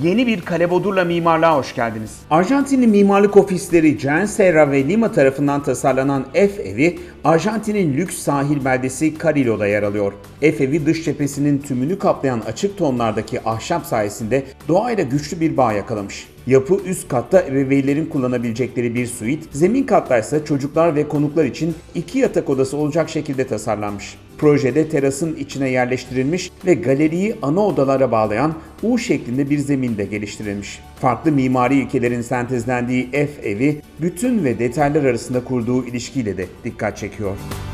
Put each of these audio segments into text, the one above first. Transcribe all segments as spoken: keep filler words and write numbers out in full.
Yeni bir Kale Bodur'la mimarlığa hoş geldiniz. Arjantinli mimarlık ofisleri Jean Serra ve Lima tarafından tasarlanan F evi, Arjantin'in lüks sahil beldesi Carilo'da yer alıyor. F evi dış cephesinin tümünü kaplayan açık tonlardaki ahşap sayesinde doğayla güçlü bir bağ yakalamış. Yapı üst katta ebeveynlerin kullanabilecekleri bir suite, zemin katta ise çocuklar ve konuklar için iki yatak odası olacak şekilde tasarlanmış. Projede terasın içine yerleştirilmiş ve galeriyi ana odalara bağlayan U şeklinde bir zemin de geliştirilmiş. Farklı mimari ilkelerin sentezlendiği F evi, bütün ve detaylar arasında kurduğu ilişkiyle de dikkat çekiyor.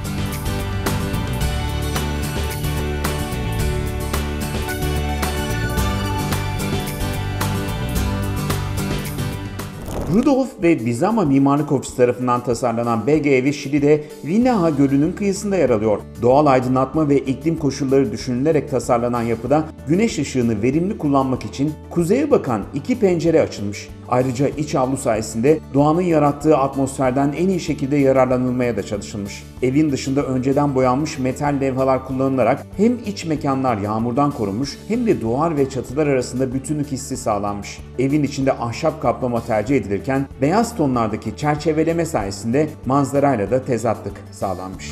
Rudolf ve Bizama Mimarlık Ofisi tarafından tasarlanan B G evi Şili'de Vinaja Gölü'nün kıyısında yer alıyor. Doğal aydınlatma ve iklim koşulları düşünülerek tasarlanan yapıda güneş ışığını verimli kullanmak için kuzeye bakan iki pencere açılmış. Ayrıca iç avlu sayesinde doğanın yarattığı atmosferden en iyi şekilde yararlanılmaya da çalışılmış. Evin dışında önceden boyanmış metal levhalar kullanılarak hem iç mekanlar yağmurdan korunmuş hem de duvar ve çatılar arasında bütünlük hissi sağlanmış. Evin içinde ahşap kaplama tercih edilirken beyaz tonlardaki çerçeveleme sayesinde manzarayla da tezatlık sağlanmış.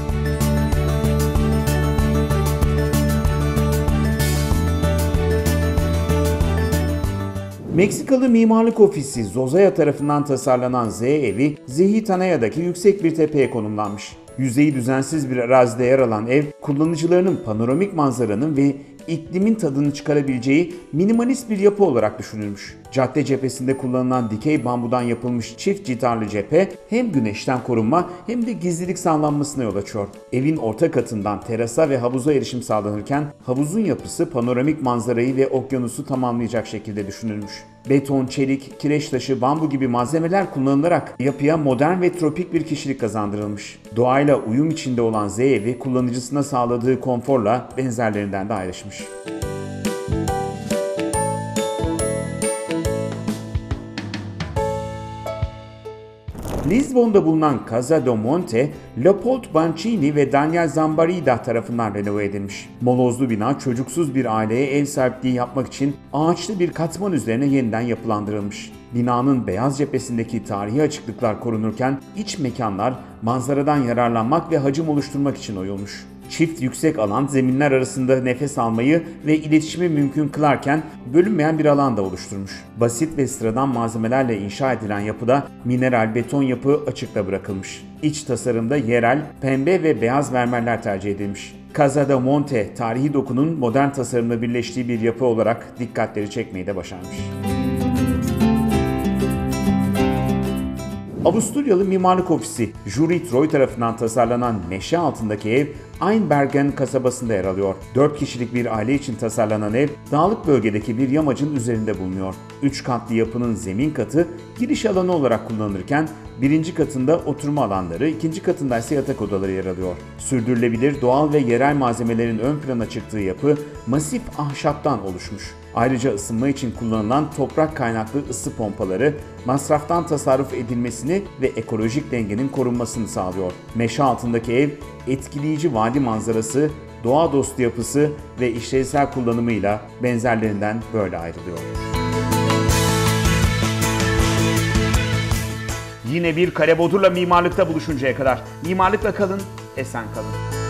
Meksikalı mimarlık ofisi Zozaya tarafından tasarlanan Z evi, Zihutanaya'daki yüksek bir tepeye konumlanmış. Yüzeyi düzensiz bir arazide yer alan ev, kullanıcılarının panoramik manzaranın ve iklimin tadını çıkarabileceği minimalist bir yapı olarak düşünülmüş. Cadde cephesinde kullanılan dikey bambudan yapılmış çift citarlı cephe hem güneşten korunma hem de gizlilik sağlanmasına yol açıyor. Evin orta katından terasa ve havuza erişim sağlanırken havuzun yapısı panoramik manzarayı ve okyanusu tamamlayacak şekilde düşünülmüş. Beton, çelik, kireç taşı, bambu gibi malzemeler kullanılarak yapıya modern ve tropik bir kişilik kazandırılmış. Doğayla uyum içinde olan Z evi kullanıcısına sağladığı konforla benzerlerinden de ayrışmış. Lizbon'da bulunan Casa do Monte, Leopoldo Bancini ve Daniel Zambarida tarafından renove edilmiş. Molozlu bina çocuksuz bir aileye ev sahipliği yapmak için ağaçlı bir katman üzerine yeniden yapılandırılmış. Binanın beyaz cephesindeki tarihi açıklıklar korunurken iç mekanlar manzaradan yararlanmak ve hacim oluşturmak için oyulmuş. Çift yüksek alan zeminler arasında nefes almayı ve iletişimi mümkün kılarken bölünmeyen bir alan da oluşturmuş. Basit ve sıradan malzemelerle inşa edilen yapıda mineral beton yapı açıkta bırakılmış. İç tasarımda yerel, pembe ve beyaz mermerler tercih edilmiş. Casa do Monte, tarihi dokunun modern tasarımla birleştiği bir yapı olarak dikkatleri çekmeyi de başarmış. Avusturyalı mimarlık ofisi Jurid Roy tarafından tasarlanan meşe altındaki ev Einbergen kasabasında yer alıyor. dört kişilik bir aile için tasarlanan ev dağlık bölgedeki bir yamacın üzerinde bulunuyor. üç katlı yapının zemin katı giriş alanı olarak kullanılırken birinci katında oturma alanları, ikinci katında ise yatak odaları yer alıyor. Sürdürülebilir doğal ve yerel malzemelerin ön plana çıktığı yapı masif ahşaptan oluşmuş. Ayrıca ısınma için kullanılan toprak kaynaklı ısı pompaları masraftan tasarruf edilmesini ve ekolojik dengenin korunmasını sağlıyor. Meşe altındaki ev etkileyici vadi manzarası, doğa dostu yapısı ve işlevsel kullanımıyla benzerlerinden böyle ayrılıyor. Yine bir Kale Bodur'la mimarlıkta buluşuncaya kadar mimarlıkla kalın, esen kalın.